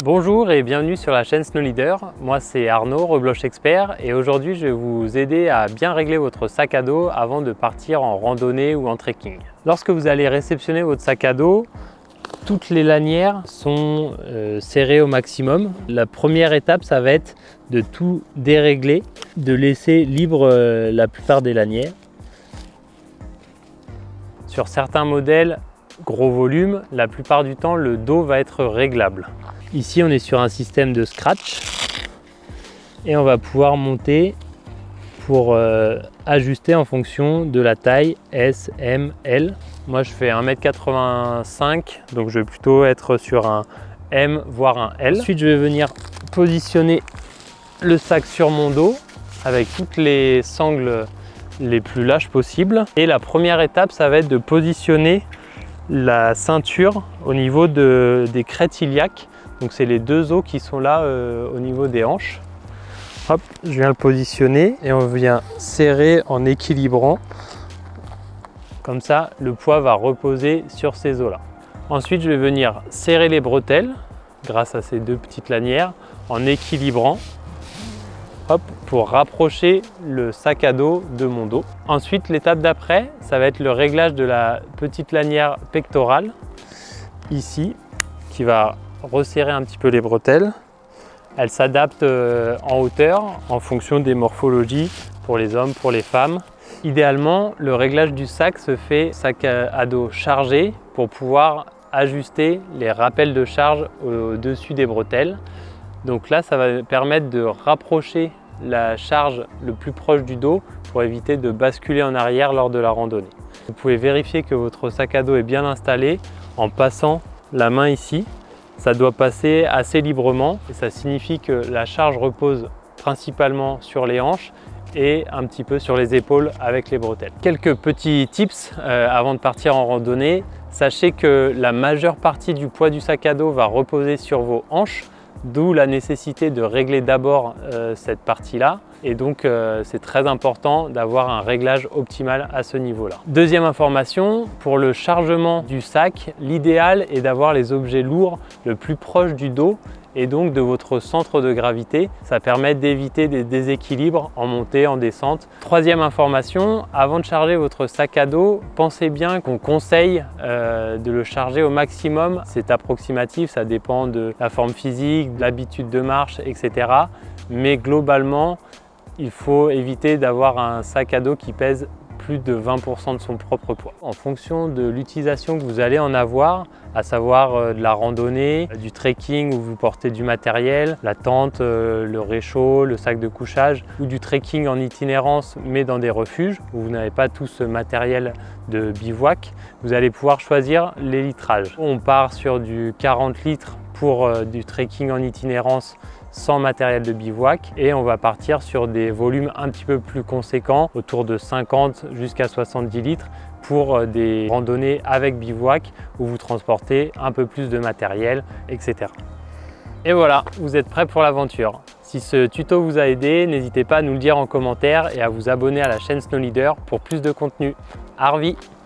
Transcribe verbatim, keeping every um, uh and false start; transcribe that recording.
Bonjour et bienvenue sur la chaîne Snow Leader. Moi c'est Arnaud, rebloche expert, et aujourd'hui je vais vous aider à bien régler votre sac à dos avant de partir en randonnée ou en trekking. Lorsque vous allez réceptionner votre sac à dos, toutes les lanières sont euh, serrées au maximum. La première étape, ça va être de tout dérégler, de laisser libre euh, la plupart des lanières. Sur certains modèles, gros volume, la plupart du temps le dos va être réglable. Ici on est sur un système de scratch et on va pouvoir monter pour euh, ajuster en fonction de la taille S, M, L. Moi je fais un mètre quatre-vingt-cinq, donc je vais plutôt être sur un M voire un L. Ensuite je vais venir positionner le sac sur mon dos avec toutes les sangles les plus lâches possibles. Et la première étape, ça va être de positionner la ceinture au niveau de, des crêtes iliaques. Donc c'est les deux os qui sont là euh, au niveau des hanches. Hop, je viens le positionner et on vient serrer en équilibrant. Comme ça, le poids va reposer sur ces os là. Ensuite, je vais venir serrer les bretelles grâce à ces deux petites lanières en équilibrant. Hop, pour rapprocher le sac à dos de mon dos. Ensuite, l'étape d'après, ça va être le réglage de la petite lanière pectorale, ici, qui va resserrer un petit peu les bretelles. Elle s'adapte en hauteur en fonction des morphologies pour les hommes, pour les femmes. Idéalement, le réglage du sac se fait sac à dos chargé pour pouvoir ajuster les rappels de charge au-dessus des bretelles. Donc là, ça va permettre de rapprocher la charge le plus proche du dos pour éviter de basculer en arrière lors de la randonnée. Vous pouvez vérifier que votre sac à dos est bien installé en passant la main ici. Ça doit passer assez librement et ça signifie que la charge repose principalement sur les hanches et un petit peu sur les épaules avec les bretelles. Quelques petits tips euh, avant de partir en randonnée. Sachez que la majeure partie du poids du sac à dos va reposer sur vos hanches. D'où la nécessité de régler d'abord euh, cette partie-là. Et donc, euh, c'est très important d'avoir un réglage optimal à ce niveau-là. Deuxième information, pour le chargement du sac, l'idéal est d'avoir les objets lourds le plus proche du dos et donc de votre centre de gravité. Ça permet d'éviter des déséquilibres en montée, en descente. Troisième information, avant de charger votre sac à dos, pensez bien qu'on conseille euh, de le charger au maximum. C'est approximatif, ça dépend de la forme physique, de l'habitude de marche, et cetera. Mais globalement, il faut éviter d'avoir un sac à dos qui pèse plus de vingt pour cent de son propre poids. En fonction de l'utilisation que vous allez en avoir, à savoir de la randonnée, du trekking où vous portez du matériel, la tente, le réchaud, le sac de couchage, ou du trekking en itinérance mais dans des refuges où vous n'avez pas tout ce matériel de bivouac, vous allez pouvoir choisir les litrages. On part sur du quarante litres pour du trekking en itinérance sans matériel de bivouac et on va partir sur des volumes un petit peu plus conséquents, autour de cinquante jusqu'à soixante-dix litres pour des randonnées avec bivouac où vous transportez un peu plus de matériel, et cetera. Et voilà, vous êtes prêts pour l'aventure. Si ce tuto vous a aidé, n'hésitez pas à nous le dire en commentaire et à vous abonner à la chaîne Snow Leader pour plus de contenu. Arvi!